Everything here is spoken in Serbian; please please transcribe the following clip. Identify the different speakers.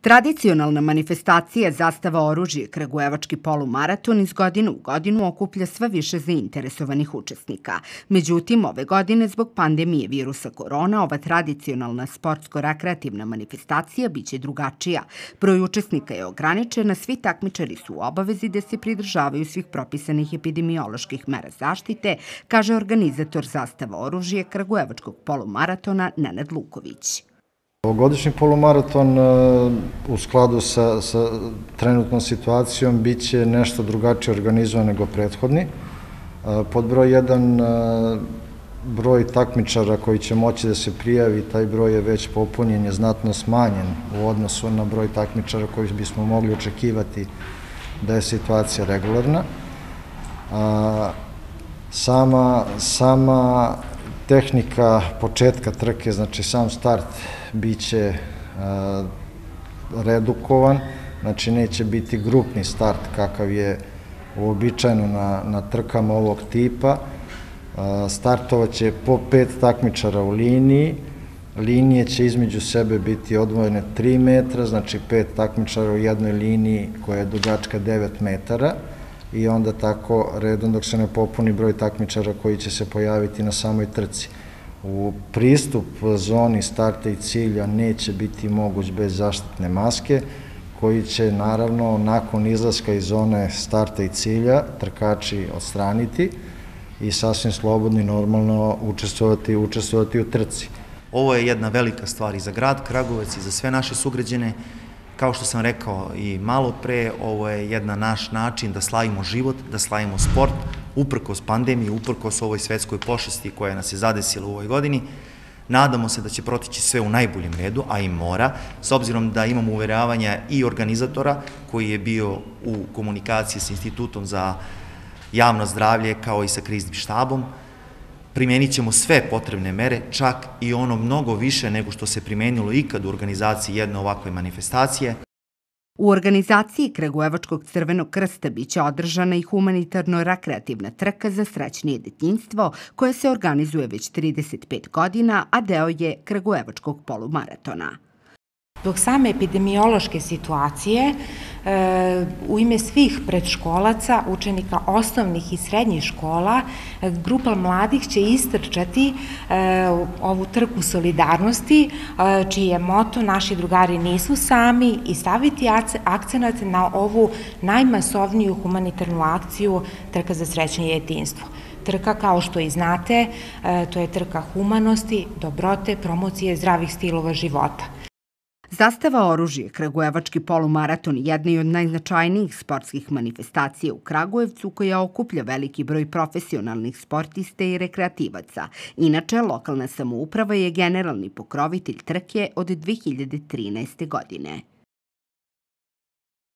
Speaker 1: Tradicionalna manifestacija Zastava oružje Kragujevački polumaraton iz godine u godinu okuplja sve više zainteresovanih učesnika. Međutim, ove godine zbog pandemije virusa korona, ova tradicionalna sportsko-rekreativna manifestacija biće drugačija. Broj učesnika je ograničen, a svi takmičari su u obavezi da se pridržavaju svih propisanih epidemioloških mera zaštite, kaže organizator Zastava oružje Kragujevačkog polumaratona Nenad Luković.
Speaker 2: Ovogodišnji polumaraton u skladu sa trenutnom situacijom biće nešto drugačije organizovan nego prethodni. Pod broj 1, broj takmičara koji će moći da se prijavi, taj broj je već popunjen, je znatno smanjen u odnosu na broj takmičara koji bismo mogli očekivati da je situacija regularna. Sama tehnika početka trke, znači sam start, biće redukovan, znači neće biti grupni start kakav je uobičajeno na trkama ovog tipa. Startovaće po 5 takmičara u liniji, linije će između sebe biti odvojene 3 metra, znači 5 takmičara u jednoj liniji koja je dugačka 9 metara i onda tako redom dok se ne popuni broj takmičara koji će se pojaviti na samoj trci. U pristup zoni starta i cilja neće biti moguć bez zaštitne maske, koji će naravno nakon izlaska iz zone starta i cilja trkači odstraniti i sasvim slobodno i normalno učestvovati u trci.
Speaker 3: Ovo je jedna velika stvar i za grad Kragujevac i za sve naše sugrađane. Kao što sam rekao i malo pre, ovo je jedan naš način da slavimo život, da slavimo sport, uprkos pandemiji, uprkos ovoj svetskoj pošasti koja nas je zadesila u ovoj godini. Nadamo se da će proteći sve u najboljem redu, a i mora, s obzirom da imamo uveravanja i organizatora koji je bio u komunikaciji sa Institutom za javno zdravlje kao i sa kriznim štabom. Primenit ćemo sve potrebne mere, čak i ono mnogo više nego što se primenilo ikad u organizaciji jedne ovakve manifestacije.
Speaker 1: U organizaciji Kragujevačkog Crvenog krsta biće održana i humanitarno-rekreativna trka za srećnije detinjstvo koja se organizuje već 35 godina, a deo je Kragujevačkog polumaratona.
Speaker 4: Zbog same epidemiološke situacije, u ime svih predškolaca, učenika osnovnih i srednjih škola, grupa mladih će istrčati ovu trku solidarnosti, čiji je moto "Naši drugari nisu sami" i staviti akcenat na ovu najmasovniju humanitarnu akciju Trka za srećnije detinjstvo. Trka, kao što i znate, to je trka humanosti, dobrote, promocije zdravih stilova života.
Speaker 1: Zastava oružje Kragujevački polumaraton jedna je od najznačajnijih sportskih manifestacija u Kragujevcu koja okuplja veliki broj profesionalnih sportista i rekreativaca. Inače, lokalna samouprava je generalni pokrovitelj trke od 2013. godine.